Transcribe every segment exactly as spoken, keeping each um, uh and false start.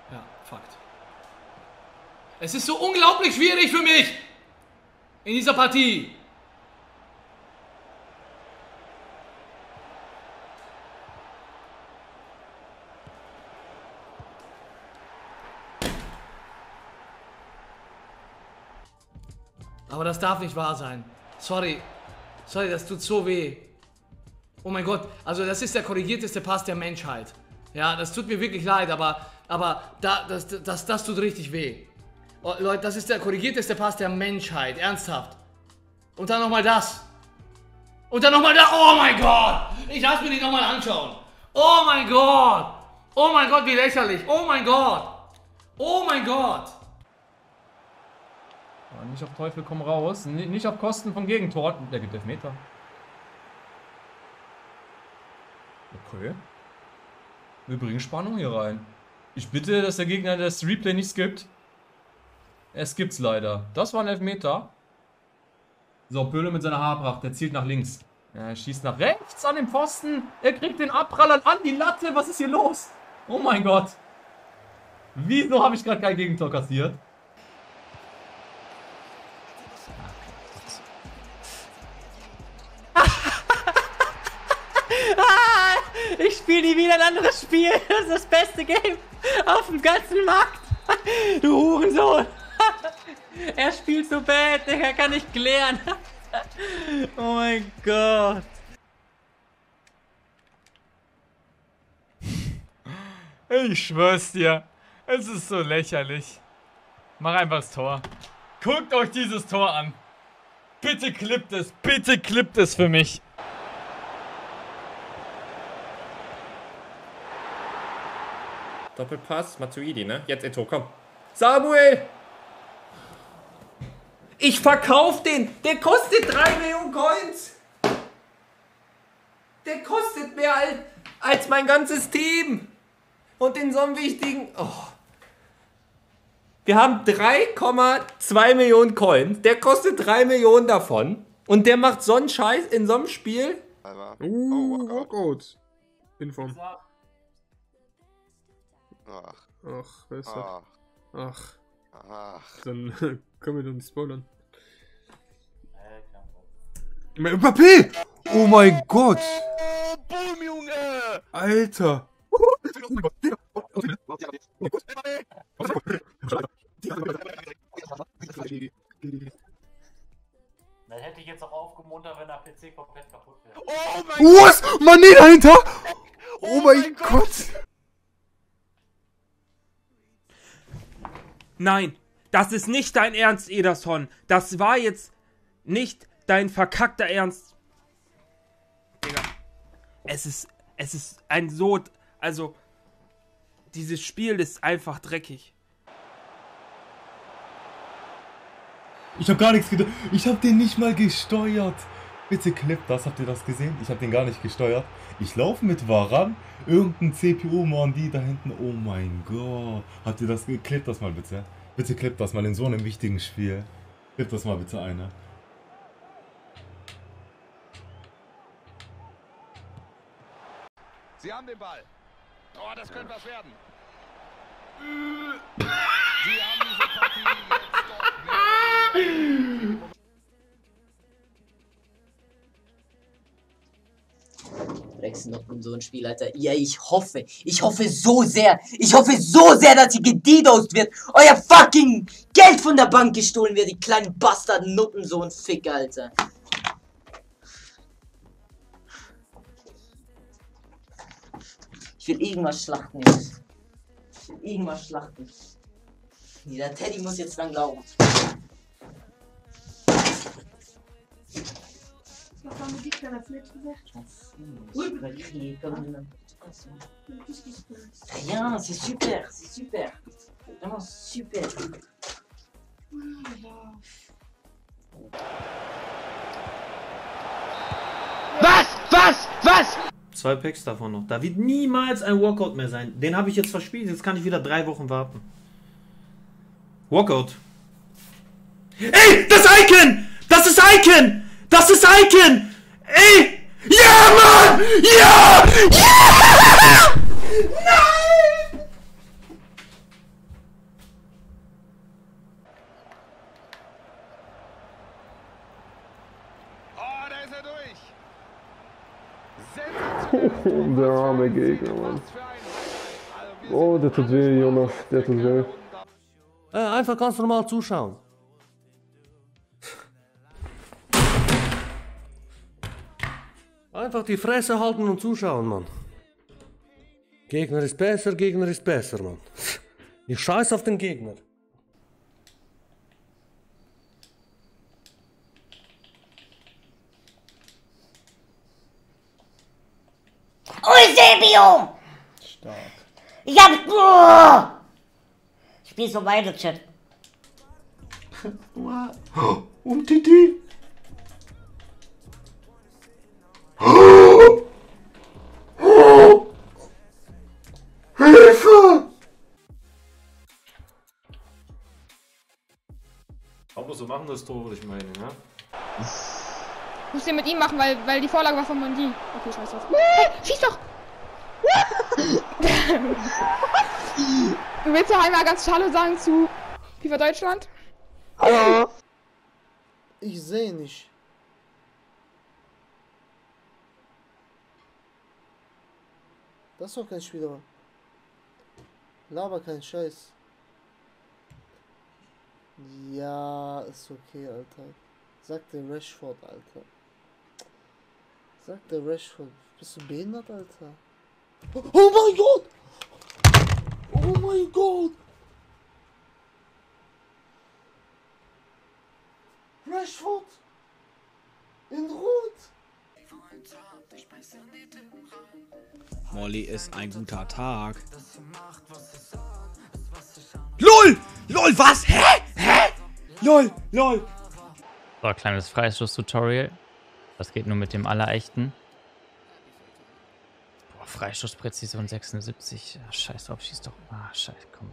Ja, Fakt. Es ist so unglaublich schwierig für mich in dieser Partie. Aber das darf nicht wahr sein. Sorry. Sorry, das tut so weh. Oh mein Gott. Also das ist der korrigierteste Pass der Menschheit. Ja, das tut mir wirklich leid, aber, aber da, das, das, das tut richtig weh. Oh, Leute, das ist der korrigierteste Pass der Menschheit. Ernsthaft. Und dann nochmal das. Und dann nochmal das. Oh mein Gott. Ich lasse mir die nochmal anschauen. Oh mein Gott. Oh mein Gott, wie lächerlich. Oh mein Gott. Oh mein Gott. Nicht auf Teufel komm raus. Nicht auf Kosten vom Gegentor. Der gibt Elfmeter. Okay. Wir bringen Spannung hier rein. Ich bitte, dass der Gegner das Replay nicht skippt. Es gibt's leider. Das war ein Elfmeter. So, Böhle mit seiner Haarpracht. Der zielt nach links. Er schießt nach rechts an den Pfosten. Er kriegt den Abprallern an die Latte. Was ist hier los? Oh mein Gott. Wieso habe ich gerade kein Gegentor kassiert? Ich spiele nie wieder ein anderes Spiel. Das ist das beste Game auf dem ganzen Markt. Du Hurensohn. Er spielt so bad, Digga. Kann nicht klären. Oh mein Gott. Ich schwör's dir. Es ist so lächerlich. Mach einfach das Tor. Guckt euch dieses Tor an. Bitte klippt es. Bitte klippt es für mich. Doppelpass, Matuidi, ne? Jetzt Eto, komm. Samuel! Ich verkauf den! Der kostet drei Millionen Coins! Der kostet mehr als, als mein ganzes Team! Und in so einem wichtigen... Oh. Wir haben drei Komma zwei Millionen Coins. Der kostet drei Millionen davon. Und der macht so einen Scheiß in so einem Spiel. Uh, Walkout. Inform. Ach. Ach, wer ist das? Ach. Ach. Ach. Dann können wir doch nicht spoilern. Mbappé! Oh mein Gott! Boom, Junge! Alter! Dann hätte ich jetzt auch aufgemuntert, wenn der P C komplett kaputt wäre. Oh mein Was? Mané dahinter? Oh mein Gott! Nein, das ist nicht dein Ernst, Ederson. Das war jetzt nicht dein verkackter Ernst. Digga. Es ist, es ist ein so, also, dieses Spiel ist einfach dreckig. Ich habe gar nichts gedacht. Ich habe den nicht mal gesteuert. Bitte klippt das. Habt ihr das gesehen? Ich habe den gar nicht gesteuert. Ich laufe mit Varan. Irgendein C P U-Mandi da hinten. Oh mein Gott. Habt ihr das? Klippt das mal bitte. Bitte klippt das mal in so einem wichtigen Spiel. Klippt das mal bitte einer. Sie haben den Ball. Oh, das könnte was werden. Sie haben diese Partie jetzt doch mehr. Drecksnocken, so ein Spiel, Alter. Ja, ich hoffe, ich hoffe so sehr, ich hoffe so sehr, dass ihr gedidost wird. Euer fucking Geld von der Bank gestohlen wird, die kleinen Bastarden, Nutten, so ein Fick, Alter. Ich will irgendwas schlachten, Jungs. Ich will irgendwas schlachten. Dieser Teddy muss jetzt dran glauben. Rien, c'est super, c'est super. Vraiment super. Was? Was? Was? Zwei Packs davon noch. Da wird niemals ein Walkout mehr sein. Den habe ich jetzt verspielt. Jetzt kann ich wieder drei Wochen warten. Walkout. Ey, das Icon! Das ist Icon! Das ist Icon! Ey! Ja, Mann! Ja! Ja! Nein! Der arme Gegner, Mann. Oh, der tut weh, Jonas. Der tut weh. Äh, einfach ganz normal zuschauen. Einfach die Fresse halten und zuschauen, Mann. Gegner ist besser, Gegner ist besser, Mann. Ich scheiß auf den Gegner. Eusebio! Stark. Ich hab... Oh! Ich spiel so weiter, Chat. Und Titi. Hilfe! Aber so machen das Tor, würde ich meinen, ja? Muss den mit ihm machen, weil, weil die Vorlage war von Mondi. Okay, scheiß drauf. Hey, schieß doch! Du willst doch einmal ganz Hallo sagen zu FIFA Deutschland? Hallo? Ich sehe nicht. Das ist doch kein Spieler. Laber kein Scheiß. Ja, ist okay, Alter. Sagt der Rashford, Alter. Sagt der Rashford. Bist du behindert, Alter? Oh, oh mein Gott! Oh mein Gott! Rashford! In Rot! Molly ist ein guter Tag. LOL! LOL, was? Hä? Hä? LOL, LOL. So, kleines Freistoß-Tutorial. Das geht nur mit dem Allerechten. Boah, Freistoßpräzision sechsundsiebzig. Ach, scheiß drauf, schieß doch. Ah, scheiß, komm.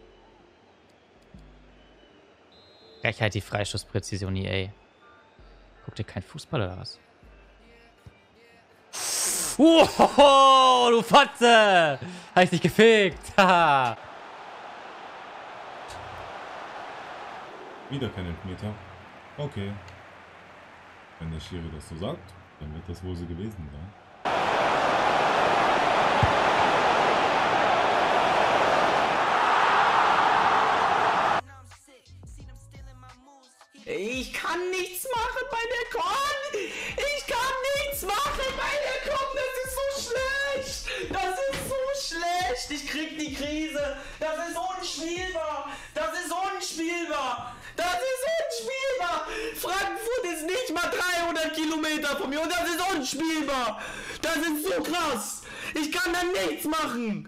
Reich halt die Freistoßpräzision, E A. Guck dir kein Fußball oder was? Wow, du Fotze! Hab ich dich gefickt! Haha! Wieder kein Elfmeter. Okay. Wenn der Schiri das so sagt, dann wird das wohl so gewesen sein. Ich kann nichts machen bei der Con! Ich kann nichts machen bei der Con! Das ist so schlecht! Das ist so schlecht! Ich krieg die Krise! Das ist unspielbar! Das ist unspielbar! Das ist unspielbar! Frankfurt ist nicht mal dreihundert Kilometer von mir und das ist unspielbar! Das ist so krass! Ich kann da nichts machen!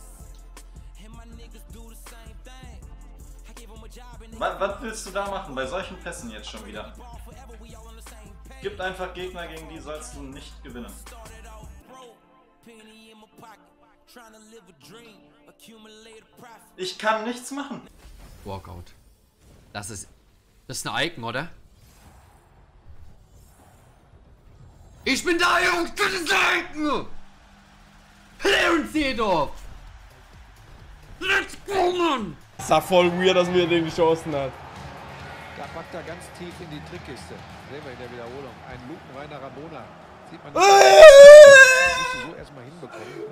Was, was willst du da machen bei solchen Pässen jetzt schon wieder? Gibt einfach Gegner, gegen die sollst du nicht gewinnen. Ich kann nichts machen. Walkout. Das ist... Das ist ein Icon, oder? Ich bin da, Jungs! Das ist ein Icon! Clarence Seedorf! Let's go, Mann! Das war voll weird, dass mir den geschossen hat. Da packt er ganz tief in die Trickkiste. Sehen wir in der Wiederholung. Ein lupenreiner Rabona. Sieht man nicht. Das musst du so erstmal hinbekommen.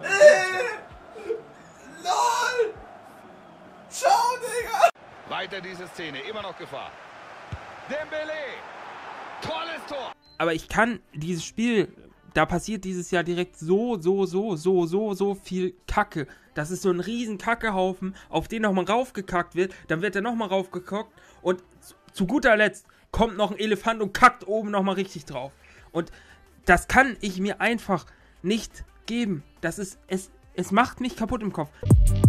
LOL! Ciao, Digga! Weiter diese Szene. Immer noch Gefahr. Dembele! Tolles Tor! Aber ich kann dieses Spiel, da passiert dieses Jahr direkt so, so, so, so, so, so viel Kacke. Das ist so ein riesen Kackehaufen, auf den nochmal raufgekackt wird, dann wird er nochmal raufgekackt und zu, zu guter Letzt kommt noch ein Elefant und kackt oben nochmal richtig drauf. Und das kann ich mir einfach nicht geben. Das ist, es, es macht mich kaputt im Kopf.